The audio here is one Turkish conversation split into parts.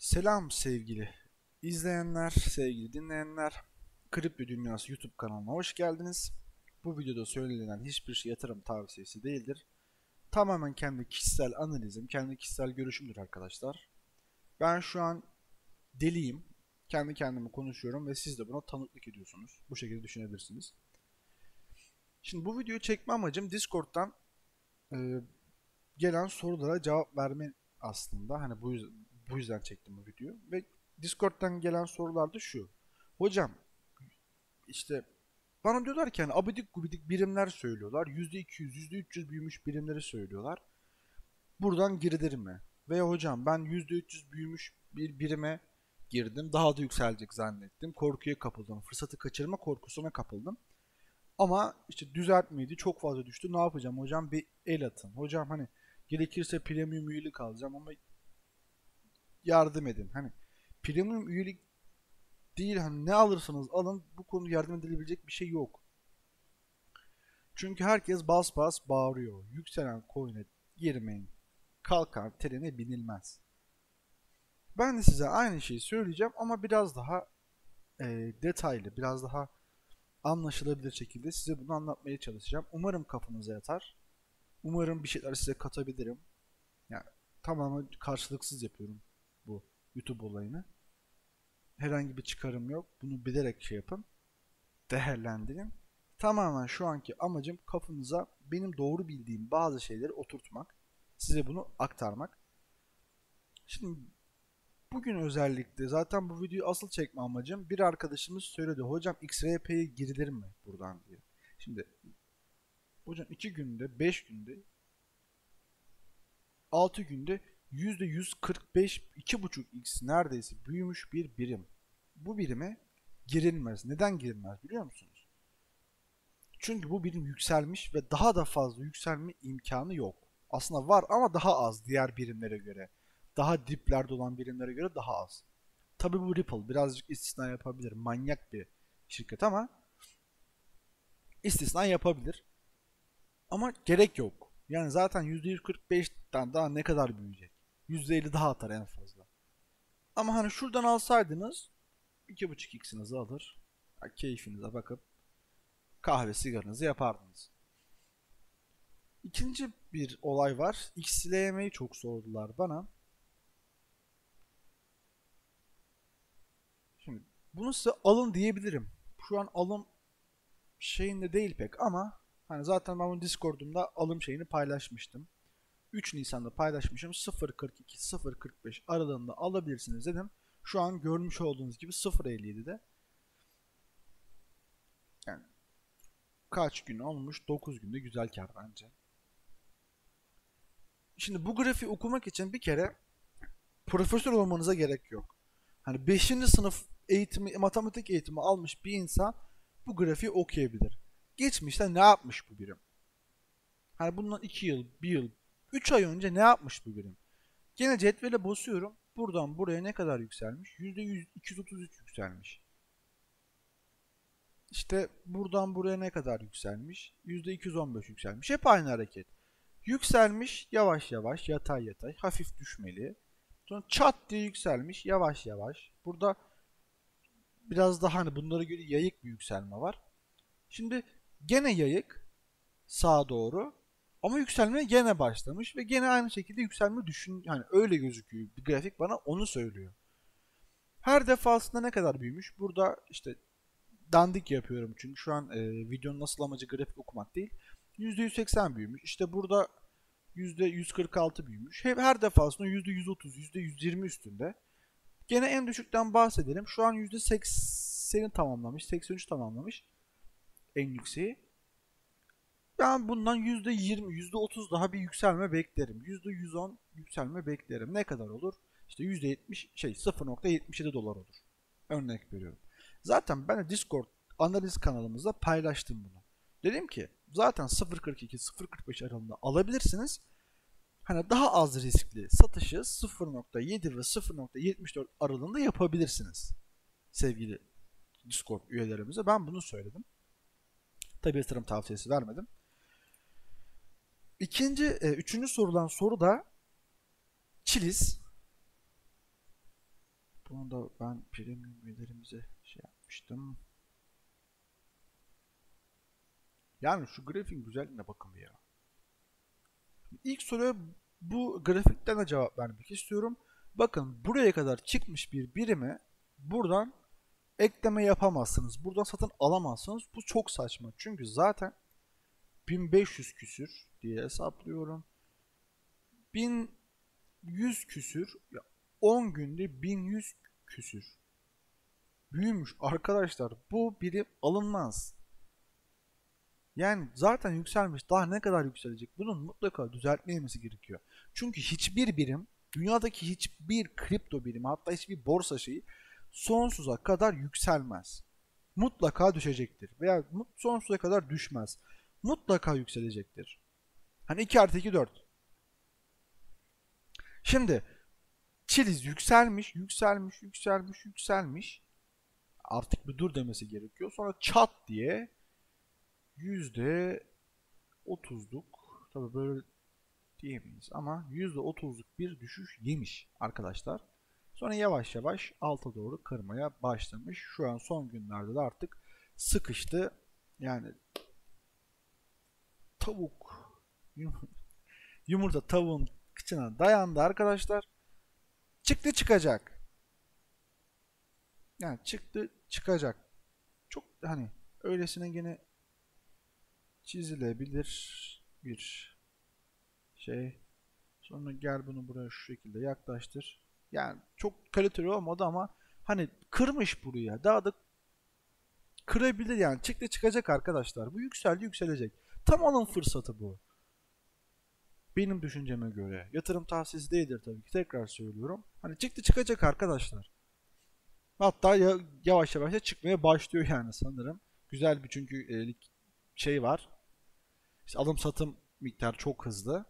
Selam sevgili izleyenler, sevgili dinleyenler. Kripto Dünyası YouTube kanalına hoş geldiniz. Bu videoda söylenen hiçbir şey yatırım tavsiyesi değildir. Tamamen kendi kişisel analizim, kendi kişisel görüşümdür arkadaşlar. Ben şu an deliyim. Kendi kendime konuşuyorum ve siz de buna tanıklık ediyorsunuz. Bu şekilde düşünebilirsiniz. Şimdi bu videoyu çekme amacım Discord'dan e, gelen sorulara cevap verme aslında. Hani bu yüzden çektim bu videoyu. Ve Discord'dan gelen sorular da şu. Hocam işte bana diyorlar ki hani abidik gubidik birimler söylüyorlar. %200, %300 büyümüş birimleri söylüyorlar. Buradan girilir mi? Veya hocam ben %300 büyümüş bir birime girdim. Daha da yükselecek zannettim. Korkuya kapıldım. Fırsatı kaçırma korkusuna kapıldım. Ama işte düzeltmeydi. Çok fazla düştü. Ne yapacağım hocam? Bir el atın. Hocam hani gerekirse premium üyelik alacağım ama yardım edin. Hani premium üyelik değil, hani ne alırsanız alın bu konuda yardım edilebilecek bir şey yok. Çünkü herkes bas bas bağırıyor. Yükselen coin'e girmeyin. Kalkan trene binilmez. Ben de size aynı şeyi söyleyeceğim ama biraz daha detaylı, biraz daha anlaşılabilir şekilde size bunu anlatmaya çalışacağım. Umarım kafanıza yatar. Umarım bir şeyler size katabilirim. Yani tamamen karşılıksız yapıyorum bu YouTube olayını. Herhangi bir çıkarım yok. Bunu bilerek şey yapın. Değerlendirin. Tamamen şu anki amacım kafanıza benim doğru bildiğim bazı şeyleri oturtmak. Size bunu aktarmak. Şimdi bugün özellikle zaten bu videoyu asıl çekme amacım, bir arkadaşımız söyledi. Hocam XRP'ye girilir mi buradan diye. Şimdi hocam 2 günde, 5 günde, 6 günde %145, 2,5x neredeyse büyümüş bir birim. Bu birime girilmez. Neden girilmez biliyor musunuz? Çünkü bu birim yükselmiş ve daha da fazla yükselme imkanı yok. Aslında var ama daha az diğer birimlere göre. Daha diplerde olan birimlere göre daha az. Tabi bu Ripple birazcık istisna yapabilir. Manyak bir şirket ama istisna yapabilir. Ama gerek yok. Yani zaten %145'ten daha ne kadar büyüyecek? %50 daha atar en fazla. Ama hani şuradan alsaydınız 2,5x'inizi alır. Keyfinize bakıp kahve sigaranızı yapardınız. İkinci bir olay var. XLM'yi çok sordular bana. Şimdi bunu size alın diyebilirim. Şu an alım şeyinde değil pek ama hani zaten ben bunu Discord'umda alım şeyini paylaşmıştım. 3 Nisan'da paylaşmışım. 0.42-0.45 aralığında alabilirsiniz dedim. Şu an görmüş olduğunuz gibi 0.57'de. Yani kaç gün olmuş? 9 günde güzel kar bence. Şimdi bu grafiği okumak için bir kere profesör olmanıza gerek yok. Hani 5. sınıf eğitimi, matematik eğitimi almış bir insan bu grafiği okuyabilir. Geçmişte ne yapmış bu birim? Hani bundan 2 yıl, 1 yıl, 3 ay önce ne yapmış bu birim? Gene cetvele basıyorum. Buradan buraya ne kadar yükselmiş? %100, 233 yükselmiş. İşte buradan buraya ne kadar yükselmiş? %215 yükselmiş. Hep aynı hareket. Yükselmiş yavaş yavaş, yatay yatay, hafif düşmeli. Sonra çat diye yükselmiş yavaş yavaş. Burada biraz daha hani bunlara göre yayık bir yükselme var. Şimdi gene yayık sağa doğru ama yükselmeye gene başlamış ve gene aynı şekilde yükselme yani öyle gözüküyor. Bir grafik bana onu söylüyor. Her defasında ne kadar büyümüş? Burada işte dandik yapıyorum çünkü şu an videonun asıl amacı grafik okumak değil. %180 büyümüş. İşte burada %146 büyümüş. Her defasında %130, %120 üstünde. Gene en düşükten bahsedelim. Şu an %80'i tamamlamış. 83 tamamlamış. En yükseği. Ben bundan %20, %30 daha bir yükselme beklerim. %110 yükselme beklerim. Ne kadar olur? İşte %70 0.77 dolar olur. Örnek veriyorum. Zaten ben de Discord analiz kanalımızda paylaştım bunu. Dedim ki zaten 0.42 0.45 aralığında alabilirsiniz. Hani daha az riskli satışı 0.7 ve 0.74 aralığında yapabilirsiniz. Sevgili Discord üyelerimize ben bunu söyledim. Tabi yatırım tavsiyesi vermedim. Üçüncü sorulan soru da Chiliz. Bunu da ben premium üyelerimize şey yapmıştım. Yani şu grafiğin güzelliğine bakın bir ya. İlk soruya bu grafikten de cevap vermek istiyorum. Bakın buraya kadar çıkmış bir birime buradan ekleme yapamazsınız. Buradan satın alamazsınız. Bu çok saçma. Çünkü zaten 1500 küsür diye hesaplıyorum. 1100 küsür. 10 günde 1100 küsür. Büyümüş arkadaşlar. Bu birim alınmaz. Yani zaten yükselmiş. Daha ne kadar yükselecek? Bunun mutlaka düzeltmemesi gerekiyor. Çünkü hiçbir birim, dünyadaki hiçbir kripto birimi, hatta hiçbir borsa şeyi sonsuza kadar yükselmez. Mutlaka düşecektir. Veya sonsuza kadar düşmez. Mutlaka yükselecektir. Hani 2 artı 2 4. Şimdi Chiliz yükselmiş, yükselmiş, yükselmiş, yükselmiş. Artık bir dur demesi gerekiyor. Sonra çat diye %30'luk, tabii böyle diyemeyiz ama %30'luk bir düşüş yemiş arkadaşlar. Sonra yavaş yavaş alta doğru kırmaya başlamış. Şu an son günlerde de artık sıkıştı. Yani tavuk yumurta tavuğun kıçına dayandı arkadaşlar. Çıktı çıkacak. Yani çıktı çıkacak. Çok hani öylesine gene çizilebilir bir şey. Sonra gel bunu buraya şu şekilde yaklaştır. Yani çok kaliteli olmadı ama hani kırmış buraya. Daha da kırabilir yani. Çıktı çıkacak arkadaşlar. Bu yükseldi yükselecek. Tam alım fırsatı bu. Benim düşünceme göre. Yatırım tavsiyesi değildir tabii ki. Tekrar söylüyorum. Hani çıktı çıkacak arkadaşlar. Hatta yavaş yavaş da çıkmaya başlıyor yani sanırım. Güzel bir çünkü şey var. İşte alım satım miktarı çok hızlı.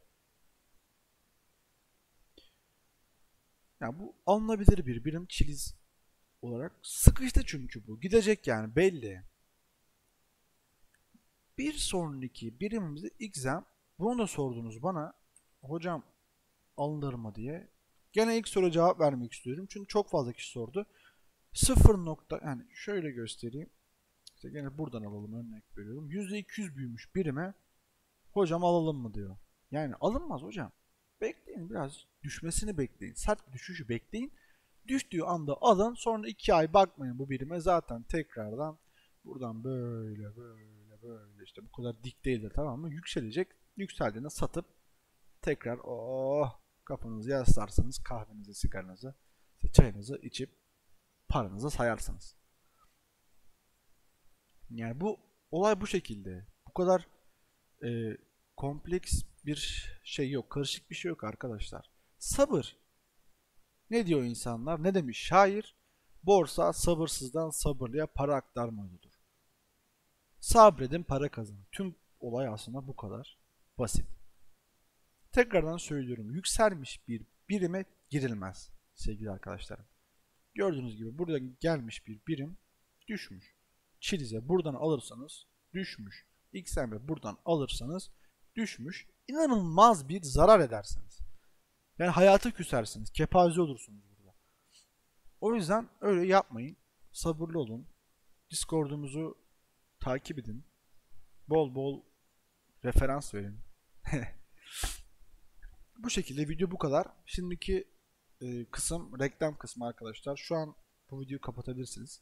Yani bu alınabilir bir birim çiliz olarak. Sıkıştı çünkü bu. Gidecek yani belli. Bir sonraki birimimizde exam. Bunu da sordunuz bana. Hocam alınır mı diye. Gene ilk soruya cevap vermek istiyorum. Çünkü çok fazla kişi sordu. 0 nokta yani şöyle göstereyim. İşte gene buradan alalım örnek veriyorum. %200 büyümüş birime hocam alalım mı diyor. Yani alınmaz hocam. Bekleyin biraz düşmesini bekleyin. Sert bir düşüşü bekleyin. Düştüğü anda alın. Sonra 2 ay bakmayın bu birime. Zaten tekrardan buradan böyle böyle böyle işte bu kadar dik değildir tamam mı? Yükselecek. Yükseldiğinde satıp tekrar kafanızı yaslarsınız. Kahvenizi, sigaranızı, çayınızı içip paranızı sayarsınız. Yani bu olay bu şekilde. Bu kadar e, kompleks bir şey yok. Karışık bir şey yok arkadaşlar. Sabır. Ne diyor insanlar? Ne demiş şair? Borsa sabırsızdan sabırlıya para aktarma yoludur. Sabredin para kazanın. Tüm olay aslında bu kadar basit. Tekrardan söylüyorum. Yükselmiş bir birime girilmez sevgili arkadaşlarım. Gördüğünüz gibi burada gelmiş bir birim düşmüş. Çilize buradan alırsanız düşmüş. XM'e buradan alırsanız düşmüş. İnanılmaz bir zarar edersiniz. Yani hayata küsersiniz. Kepaze olursunuz burada. O yüzden öyle yapmayın. Sabırlı olun. Discord'umuzu takip edin. Bol bol referans verin. Bu şekilde video bu kadar. Şimdiki kısım reklam kısmı arkadaşlar. Şu an bu videoyu kapatabilirsiniz.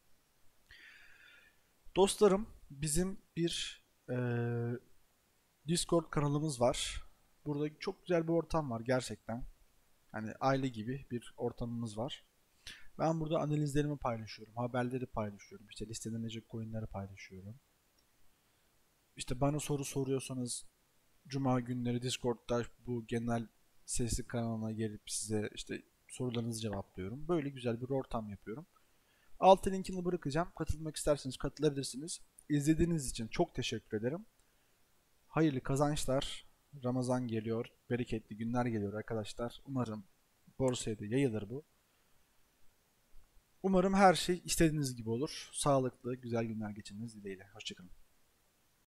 Dostlarım bizim bir Discord kanalımız var. Burada çok güzel bir ortam var gerçekten. Hani aile gibi bir ortamımız var. Ben burada analizlerimi paylaşıyorum, haberleri paylaşıyorum, işte listelenecek coinleri paylaşıyorum. İşte bana soru soruyorsanız Cuma günleri Discord'da bu genel sesli kanalına gelip size işte sorularınızı cevaplıyorum. Böyle güzel bir ortam yapıyorum. Alt linkini bırakacağım. Katılmak isterseniz katılabilirsiniz. İzlediğiniz için çok teşekkür ederim. Hayırlı kazançlar. Ramazan geliyor. Bereketli günler geliyor arkadaşlar. Umarım borsaya da yayılır bu. Umarım her şey istediğiniz gibi olur. Sağlıklı, güzel günler geçirmeniz dileğiyle. Hoşçakalın.